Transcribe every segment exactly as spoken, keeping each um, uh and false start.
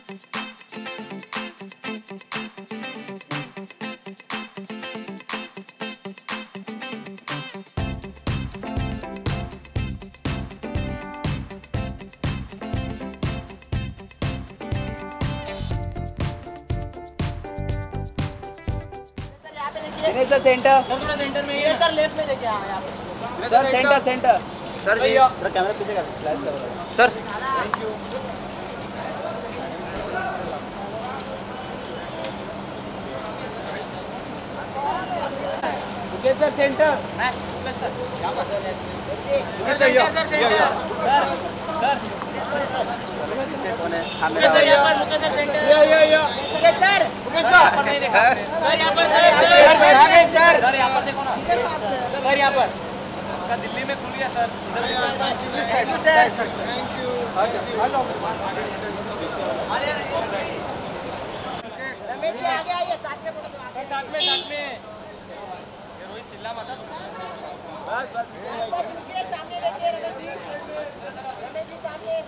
Sir centre थोड़ा centre में ये सर लेफ्ट में देखिए। हाँ यहाँ पे सर सेंटर सेंटर सर जी थोड़ा कैमरा पीछे कर फ्लैश कर sir thank you. Okay sir centre मैं ओके सर यहाँ पर सर ओके सर ये सर सेंटर सर पीछे कौन है ओके सर यहाँ पर ओके सर सेंटर ये ये ये ओके सर ओके सर यहाँ पर नहीं देखा सर यहाँ पर सर सर सर यहाँ पर देखो ना सर यहाँ पर का दिल्ली में खुल गया sir thank you hello Ramesh ji आगे आइए साथ में फोटो दो साथ में साथ में रोहित चिल्ला मत बस बस बस रुकिए सामने देखिए रमेश जी रमेश जी सामने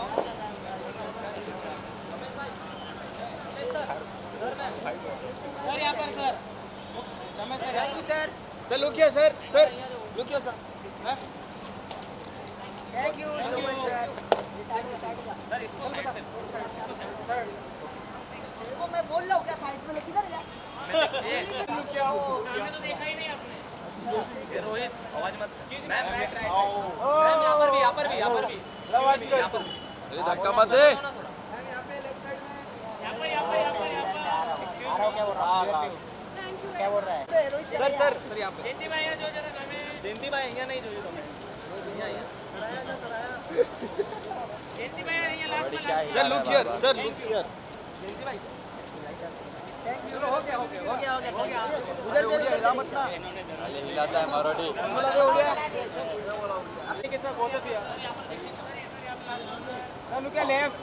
सर यहाँ पर sir Ramesh sir thank you sir sir look here sir sir look here sir thank you sir इसको साइड पे इसको साइड सर इसको मैं बोल रहा हूँ क्या साइड में लेके जा क्या हो सामने तो देखा ही नहीं आपने ये रोहित आवाज मत मैम मैम यहाँ पर भी यहाँ पर भी यहाँ पर भी आवाज कर यहाँ पर अरे धक्का मत दे यहाँ पे लेफ्ट साइड में यहाँ पर यहाँ पर यहाँ पर यहाँ पर एक्सक्यूज मी क्या बोल रहा है क्या बोल रहा है सर सर सर यहाँ पे जयंती भाई जो जरा हमें जयंती भाई यहाँ नहीं જોઈએ તમે जयंती भाई यहाँ लास्ट में last sir look here sir look here Jayanti भाई थैंक यू हो गया हो गया हो गया हो गया उधर से हिला मत ना अरे हिलाता है मरोड़ी हो गया आपने कैसा बहुत है sir look left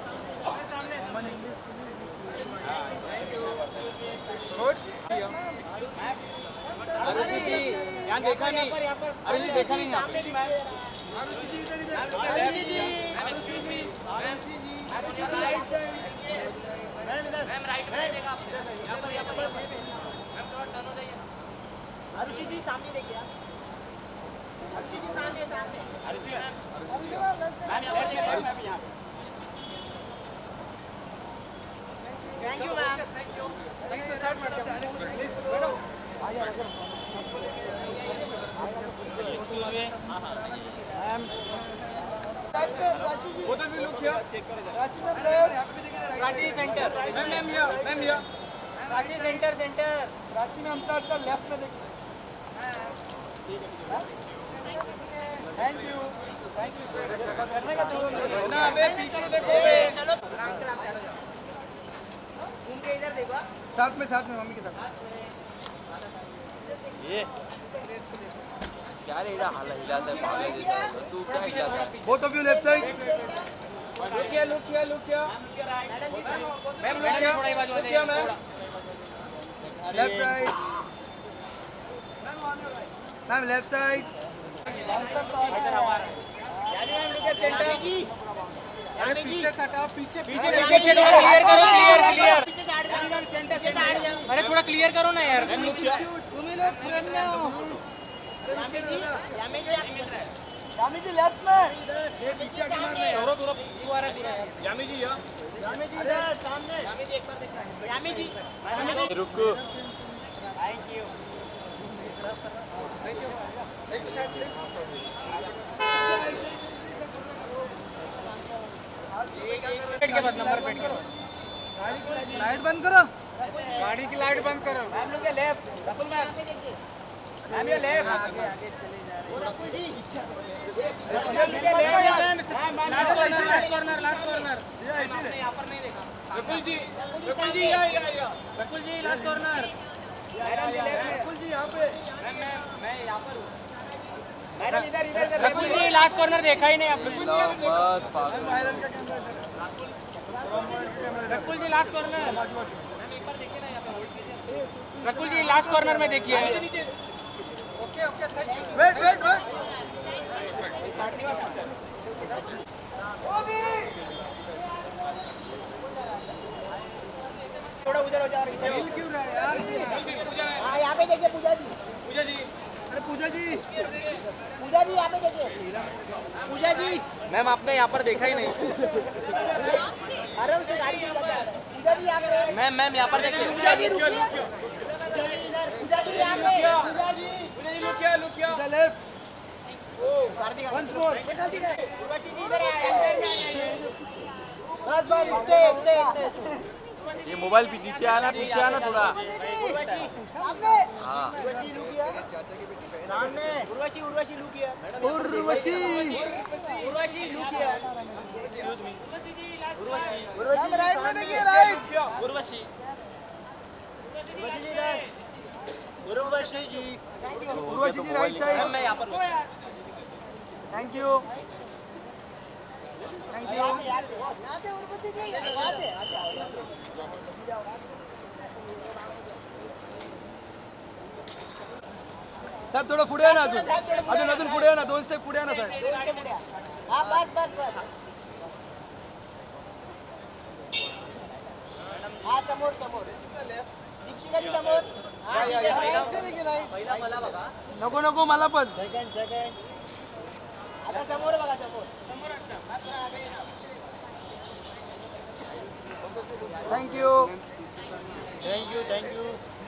Arushi ji यहाँ देखा नहीं आरुषि जी देखा नहीं सामने भी आरुषि जी इधर इधर Arushi ji Arushi ji Arushi ji Arushi ji right side ma'am इधर मैम राइट में देखा आपने यहाँ पर यहाँ पर मैम थोड़ा टर्न हो जाइए आरुषि जी सामने देखिए आरुषि जी सामने सामने Arushi ma'am Arushi ma'am left side ma'am यहाँ देखिए मैम यहाँ thank you ma'am thank you thank you sir madam please madam आइए मैम उधर भी लुक हियर चेक करो रांची में यहाँ पे देखिए Ranchi centre ma'am ma'am here ma'am here Ranchi centre centre Ranchi में हम सर सर लेफ्ट में देखिए thank you thank you sir करने का जो ना बे पीछे देखो बे चलो घूम के इधर देखो साथ में साथ में मम्मी के साथ ये क्या रे इधर हाल हिलाता है पागल जैसा तू क्या हिलाता है both of you left side look here look here look here ma'am look here थोड़ा ही बाजू look here ma'am left side ma'am left side यानी पीछे हटा पीछे पीछे पीछे थोड़ा क्लियर करो क्लियर क्लियर पीछे से हट जाओ सेंटर से हट जाओ अरे थोड़ा क्लियर करो ना यार मैम लुक हियर तुम ही लोग फ्रेंड में हो यामी जी यामी जी यामी जी लेफ्ट में ये पीछे आके मार रहे थोड़ा थोड़ा तू आ रहा है यामी जी या यामी जी इधर सामने यामी जी एक बार देखना यामी जी रुक thank you thank you thank you sir please पेट के बाद नंबर पेट करो लाइट बंद करो गाड़ी की लाइट बंद करो मैम लोग लेफ्ट रकुल मैम मैम ये लेफ्ट आगे आगे चले जा रहे हैं Rakul ji last corner last corner यहाँ पर नहीं देखा रकुल जी रकुल जी या या या रकुल जी लास्ट कॉर्नर रकुल जी यहाँ पे मैं मैं मैं यहाँ पर हूँ मैडम इधर इधर इधर रकुल जी लास्ट कॉर्नर देखा ही नहीं आपने मत पागल वायरल का कैमरा इधर Rakul ji last corner ma'am एक बार देखिए ना यहाँ पे होल्ड कीजिए रकुल जी लास्ट कॉर्नर में देखिए okay okay thank you wait wait wait start नहीं हुआ पिक्चर उधर हो जाओ हिल क्यों रहा है यार? हाँ यहाँ पे देखिए पूजा जी पूजा जी अरे पूजा जी पूजा जी यहाँ पे देखिए पूजा जी मैम आपने यहाँ पर देखा ही नहीं अरे उससे गाड़ी में लगा पूजा जी यहाँ पे मैम मैम यहाँ पर देखिए पूजा जी रुकिए पूजा जी इधर पूजा जी यहाँ पे पूजा जी पूजा जी लुक किया लुक किया Pooja left once more Urvashi ji इधर आए बस बस इतने इतने इतने ये मोबाइल भी नीचे आना पीछे आना थोड़ा सामने उर्वशी लुकिया सामने उर्वशी उर्वशी लुकिया उर्वशी उर्वशी लुकिया उर्वशी राइट में देखिए राइट उर्वशी उर्वशी जी इधर Urvashi ji Urvashi ji right side ma'am मैं यहाँ पर थैंक यू थैंक यू यहाँ से उर्वशी जी वहाँ से साहेब थोडं पुढे या ना अजून अजून अजून पुढे या ना दोन स्टेप पुढे या ना साहेब हाँ बस बस बस हाँ समोर समोर दीक्षिता जी समोर हाँ पहिला मला बघा नको नको मला पण सेकंड सेकंड आता समोर बघा समोर थँक्यू थँक्यू थँक्यू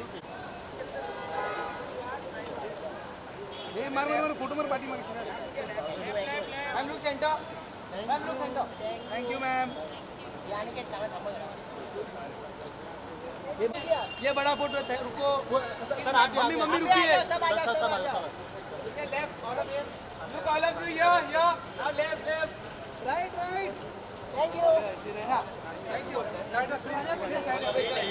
हे मार मार मार फोटो मार पाठी मार ma'am look centre ma'am look centre thank you ma'am ये बड़ा फोटो है रुको सर आप मम्मी मम्मी रुकिए सब आ जाओ सब आ जाओ look all of you yeah yeah now left left right right thank you thank you side side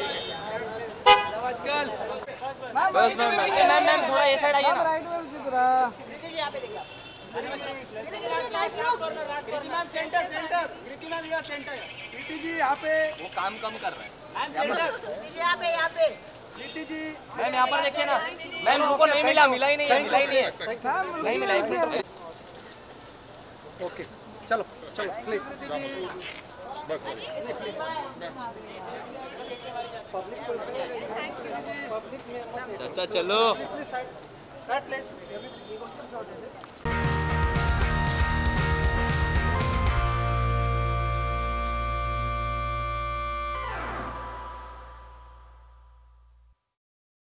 आजकल बस मैम मैम मैम थोड़ा ये साइड आइए ना राइट में जरा कृति जी यहाँ पे देखिए Kriti ma'am centre centre Kriti ma'am यहाँ सेंटर कृति जी यहाँ पे वो काम कम कर रहा है मैम सेंटर कृति जी यहाँ पे यहाँ पे कृति जी मैम यहाँ पर देखिए ना मैम उनको नहीं मिला मिला ही नहीं है मिला ही नहीं है मैम नहीं मिला एक मिनट ओके चलो चलो क्लिक चाचा चलो साइड प्लेस